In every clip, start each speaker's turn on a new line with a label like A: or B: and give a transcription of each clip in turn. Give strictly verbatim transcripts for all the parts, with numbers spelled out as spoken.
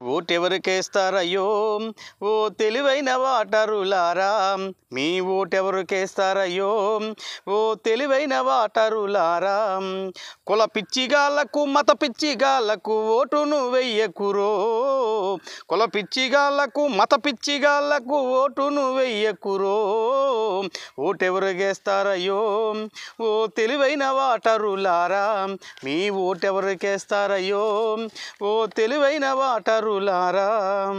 A: ఓటెవరికేస్తారయ్యో ఓ తెలివైన వాటరులారా, మీ ఓటెవరికేస్తారయ్యో ఓ తెలివైన వాటరులారా. కుల పిచ్చిగాళ్లకు మత పిచ్చిగాళ్లకు ఓటును వెయ్యకురో, కుల పిచ్చిగాళ్లకు మత పిచ్చిగాళ్లకు ఓటును వెయ్యకురో. ఓటెవరికేస్తారయ్యో ఓ తెలివైన వాటరులారా, మీ ఓటెవరికేస్తారయ్యో ఓ తెలివైన వాటరులారా.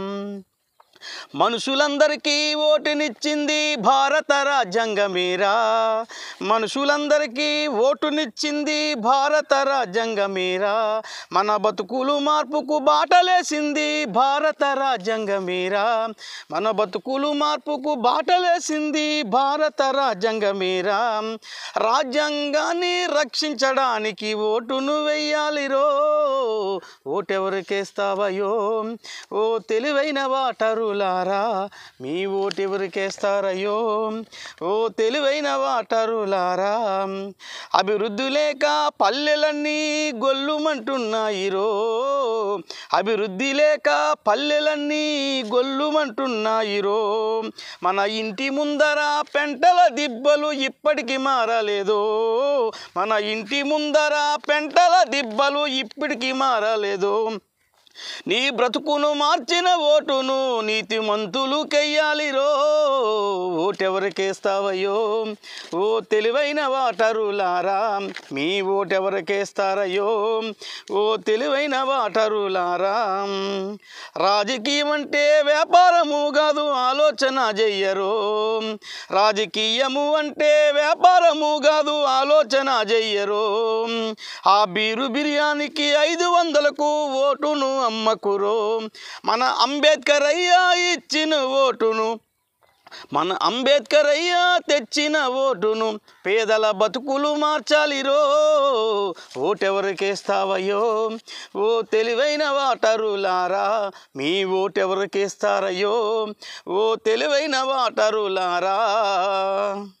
A: మనుషులందరికీ ఓటునిచ్చింది భారత రాజ్యాంగమేరా, మనుషులందరికీ ఓటునిచ్చింది భారత రాజ్యాంగమేరా. మన బతుకులు మార్పుకు బాటలేసింది భారత రాజ్యాంగమేరా, మన బతుకులు మార్పుకు బాటలేసింది భారత రాజ్యాంగమేరా. రాజ్యాంగాన్ని రక్షించడానికి ఓటును వెయ్యాలిరో, ఓటెవరికేస్తావయ్యో ఓ తెలివైన వాటరులారా, మీ ఓటెవరికేస్తారయ్యో ఓ తెలివైన వాటరులారా. అభివృద్ధి లేక పల్లెలన్నీ గొల్లుమంటున్నాయిరో, అభివృద్ధి లేక పల్లెలన్నీ గొల్లుమంటున్నాయిరో. మన ఇంటి ముందర పెంటల దిబ్బలు ఇప్పటికి మారలేదో, మన ఇంటి ముందర పెంటల దిబ్బలు ఇప్పటికి మారలేదో. నీ బ్రతుకును మార్చిన ఓటును నీతిమంతులు కెయ్యాలిరో, ఓటెవరికేస్తావయ్యో ఓ తెలివైన వాటరులారా, మీ ఓటెవరికేస్తారయ్యో ఓ తెలివైన వాటరులారా. రాజకీయం అంటే వ్యాపారము కాదు ఆలోచన చెయ్యరో, రాజకీయము అంటే వ్యాపారము కాదు ఆలోచన చెయ్యరో. ఆ బీరు బిర్యానీకి ఐదు వందలకు ఓటును అమ్మకురో, మన అంబేద్కర్ అయ్యా ఇచ్చిన ఓటును, మన అంబేద్కర్ అయ్యా తెచ్చిన ఓటును పేదల బతుకులు మార్చాలిరో. ఓటెవరికేస్తావయ్యో ఓ తెలివైన వాటరులారా, మీ ఓటెవరికేస్తారయ్యో ఓ తెలివైన వాటరులారా.